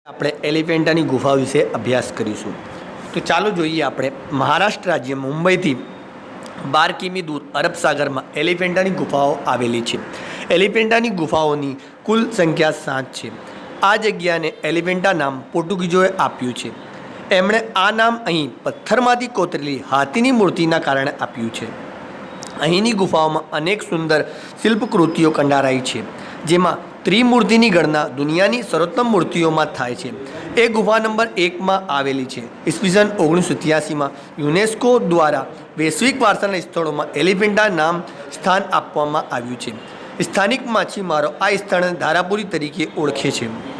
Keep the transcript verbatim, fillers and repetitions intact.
આપણે એલિફેન્ટાની ગુફા વિશે અભ્યાસ કરીશું। તો ચાલો જોઈએ આપણે મહારાષ્ટ્ર રાજ્ય મુંબઈથી બાર કિમી દૂર અરબ સાગરમાં એલિફેન્ટાની ગુફાઓ આવેલી છે। એલિફેન્ટાની ગુફાઓની કુલ સંખ્યા સાત છે। આ જગ્યાને એલિફેન્ટા નામ પોર્ટુગીઝોએ આપ્યું છે। એમણે આ નામ અહીં પથ્થરમાંથી કોતરેલી હાથીની મૂર્તિના કારણે આપ્યું છે। અહીંની ગુફાઓમાં અનેક સુંદર શિલ્પકૃતિઓ કંડારાઈ છે, જેમાં ત્રિમૂર્તિની ગણના દુનિયાની સર્વોત્તમ મૂર્તિઓમાં થાય છે। એ ગુફા નંબર એકમાં આવેલી છે। ઈસવીસન ઓગણીસો સત્યાસીમાં યુનેસ્કો દ્વારા વૈશ્વિક વારસાના સ્થળોમાં એલિફેન્ટા નામ સ્થાન આપવામાં આવ્યું છે। સ્થાનિક માછીમારો આ સ્થળને ધારાપુરી તરીકે ઓળખે છે।